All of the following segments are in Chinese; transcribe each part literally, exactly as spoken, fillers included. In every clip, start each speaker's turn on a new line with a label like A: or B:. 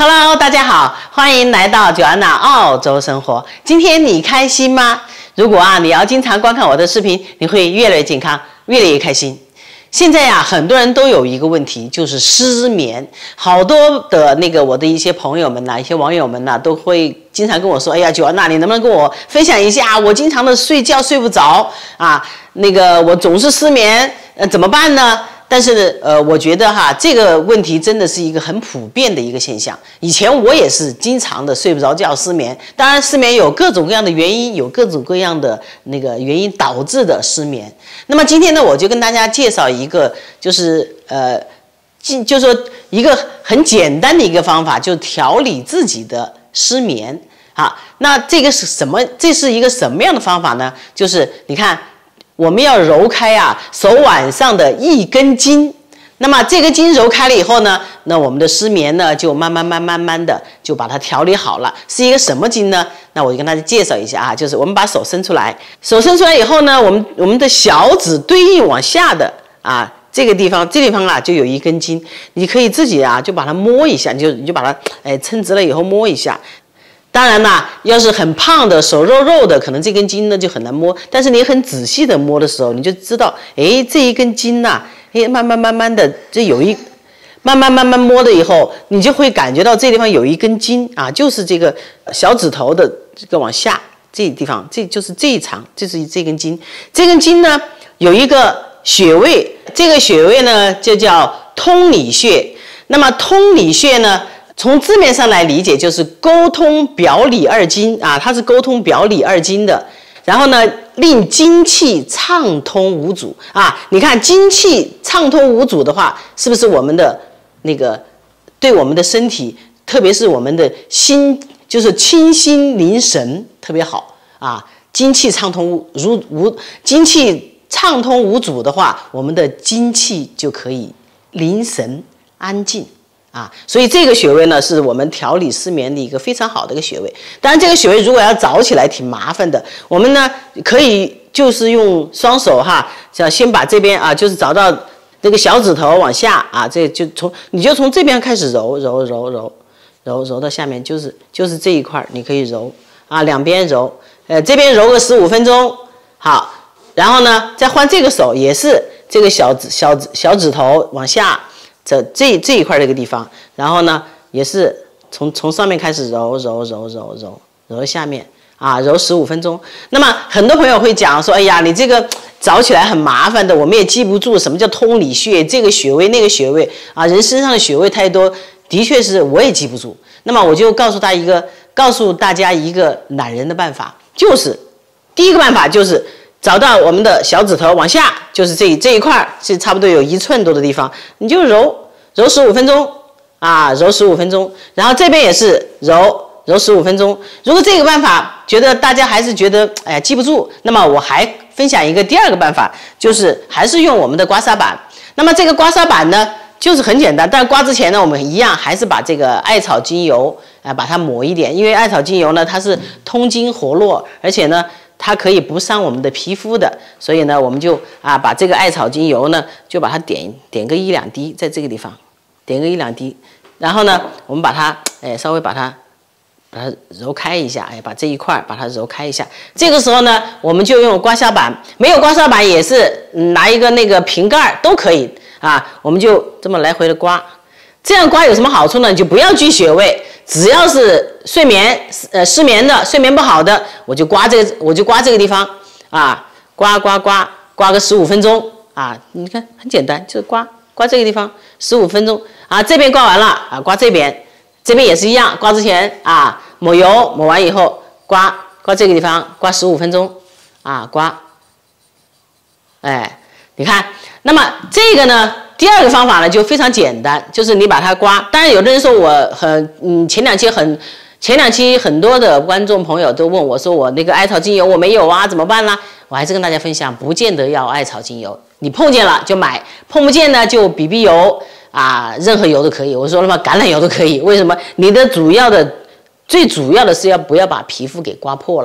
A: Hello， 大家好，欢迎来到 Joanna 澳洲生活。今天你开心吗？如果啊，你要经常观看我的视频，你会越来越健康，越来越开心。现在呀、啊，很多人都有一个问题，就是失眠。好多的那个我的一些朋友们呐、啊，一些网友们呐、啊，都会经常跟我说：“哎呀，Joanna，你能不能跟我分享一下？我经常的睡觉睡不着啊，那个我总是失眠，呃，怎么办呢？”但是呃，我觉得哈，这个问题真的是一个很普遍的一个现象。以前我也是经常的睡不着觉、失眠。当然，失眠有各种各样的原因，有各种各样的那个原因导致的失眠。那么今天呢，我就跟大家介绍一个，就是呃，就说一个很简单的一个方法，就调理自己的失眠。好，那这个是什么？这是一个什么样的方法呢？就是你看。我们要揉开啊手腕上的一根筋，那么这个筋揉开了以后呢，那我们的失眠呢就慢慢慢慢慢的就把它调理好了。是一个什么筋呢？那我就跟大家介绍一下啊，就是我们把手伸出来，手伸出来以后呢，我们我们的小指对应往下的啊这个地方，这地方啊就有一根筋，你可以自己啊就把它摸一下，你就你就把它哎撑直了以后摸一下。当然啦，要是很胖的手肉肉的，可能这根筋呢就很难摸。但是你很仔细的摸的时候，你就知道，哎，这一根筋呐、啊，哎，慢慢慢慢的，这有一，慢慢慢慢摸了以后，你就会感觉到这地方有一根筋啊，就是这个小指头的这个往下这地方，这就是这一长，这是这根筋。这根筋呢有一个穴位，这个穴位呢就叫通里穴。那么通里穴呢？从字面上来理解，就是沟通表里二经啊，它是沟通表里二经的。然后呢，令精气畅通无阻啊。你看精气畅通无阻的话，是不是我们的那个对我们的身体，特别是我们的心，就是清心宁神特别好啊？精气畅通无无精气畅通无阻的话，我们的精气就可以宁神安静。啊，所以这个穴位呢，是我们调理失眠的一个非常好的一个穴位。当然，这个穴位如果要找起来挺麻烦的，我们呢可以就是用双手哈，想先把这边啊，就是找到那个小指头往下啊，这就从你就从这边开始揉揉揉揉揉揉到下面，就是就是这一块你可以揉啊，两边揉，呃，这边揉个十五分钟，好，然后呢再换这个手，也是这个小指小指小指头往下。这这这一块这个地方，然后呢，也是从从上面开始揉揉揉揉揉揉下面啊，揉十五分钟。那么很多朋友会讲说，哎呀，你这个找起来很麻烦的，我们也记不住什么叫通里穴，这个穴位那个穴位啊，人身上的穴位太多，的确是我也记不住。那么我就告诉他一个，告诉大家一个懒人的办法，就是第一个办法就是。找到我们的小指头往下，就是这这一块是差不多有一寸多的地方，你就揉揉十五分钟啊，揉十五分钟，然后这边也是揉揉十五分钟。如果这个办法觉得大家还是觉得哎呀记不住，那么我还分享一个第二个办法，就是还是用我们的刮痧板。那么这个刮痧板呢，就是很简单，但刮之前呢，我们一样还是把这个艾草精油啊、呃、把它抹一点，因为艾草精油呢它是通经活络，而且呢。它可以不伤我们的皮肤的，所以呢，我们就啊把这个艾草精油呢，就把它点点个一两滴，在这个地方点个一两滴，然后呢，我们把它哎稍微把它把它揉开一下，哎，把这一块把它揉开一下。这个时候呢，我们就用刮痧板，没有刮痧板也是拿一个那个瓶盖都可以啊，我们就这么来回的刮。这样刮有什么好处呢？你就不要锯穴位。只要是睡眠呃失眠的睡眠不好的，我就刮这个我就刮这个地方啊，刮刮刮刮个十五分钟啊，你看很简单，就是刮刮这个地方十五分钟啊，这边刮完了啊，刮这边，这边也是一样，刮之前啊抹油，抹完以后刮刮这个地方，刮十五分钟啊，刮，哎，你看，那么这个呢？第二个方法呢就非常简单，就是你把它刮。当然，有的人说我很嗯，前两期很前两期很多的观众朋友都问我说我那个艾草精油我没有啊，怎么办呢？我还是跟大家分享，不见得要艾草精油，你碰见了就买，碰不见呢就 B B 油啊，任何油都可以。我说了嘛，橄榄油都可以。为什么？你的主要的最主要的是要不要把皮肤给刮破了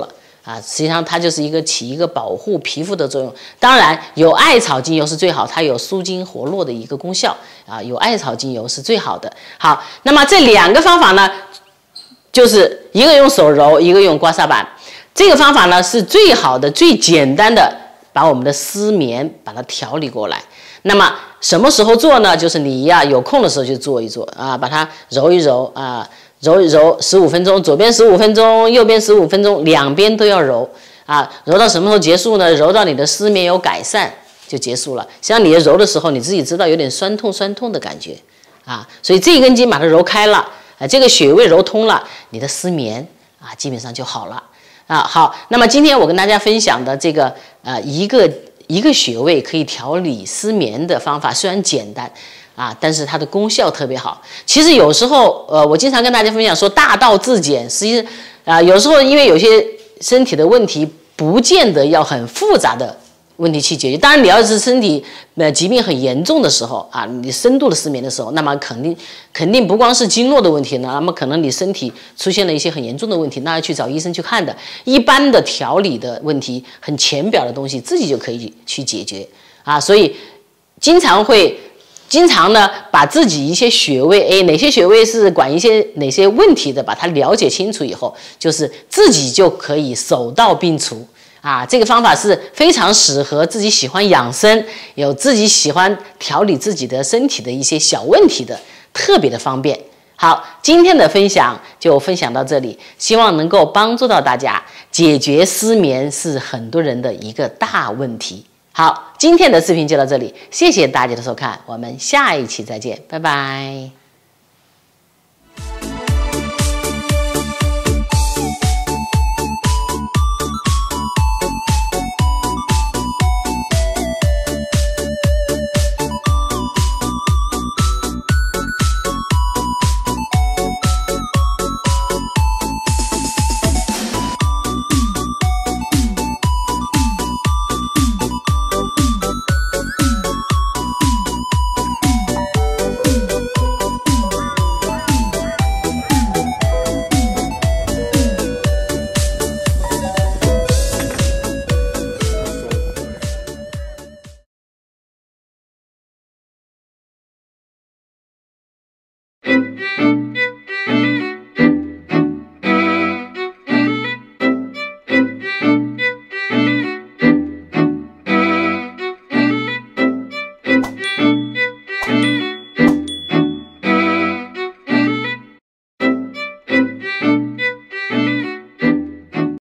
A: 啊，实际上它就是一个起一个保护皮肤的作用。当然，有艾草精油是最好，它有舒筋活络的一个功效啊，有艾草精油是最好的。好，那么这两个方法呢，就是一个用手揉，一个用刮痧板。这个方法呢是最好的、最简单的，把我们的失眠把它调理过来。那么什么时候做呢？就是你呀有空的时候就做一做啊，把它揉一揉啊。揉一揉十五分钟，左边十五分钟，右边十五分钟，两边都要揉啊。揉到什么时候结束呢？揉到你的失眠有改善就结束了。像你揉的时候，你自己知道有点酸痛酸痛的感觉啊，所以这一根筋把它揉开了啊，这个穴位揉通了，你的失眠啊基本上就好了啊。好，那么今天我跟大家分享的这个呃一个一个穴位可以调理失眠的方法，虽然简单。啊，但是它的功效特别好。其实有时候，呃，我经常跟大家分享说，大道至简。实际啊，有时候因为有些身体的问题，不见得要很复杂的问题去解决。当然，你要是身体呃疾病很严重的时候啊，你深度的失眠的时候，那么肯定肯定不光是经络的问题呢，那么可能你身体出现了一些很严重的问题，那要去找医生去看的。一般的调理的问题，很浅表的东西，自己就可以去解决啊。所以经常会。经常呢，把自己一些穴位，哎，哪些穴位是管一些哪些问题的，把它了解清楚以后，就是自己就可以手到病除啊。这个方法是非常适合自己喜欢养生、有自己喜欢调理自己的身体的一些小问题的，特别的方便。好，今天的分享就分享到这里，希望能够帮助到大家。解决失眠是很多人的一个大问题。好，今天的视频就到这里，谢谢大家的收看，我们下一期再见，拜拜。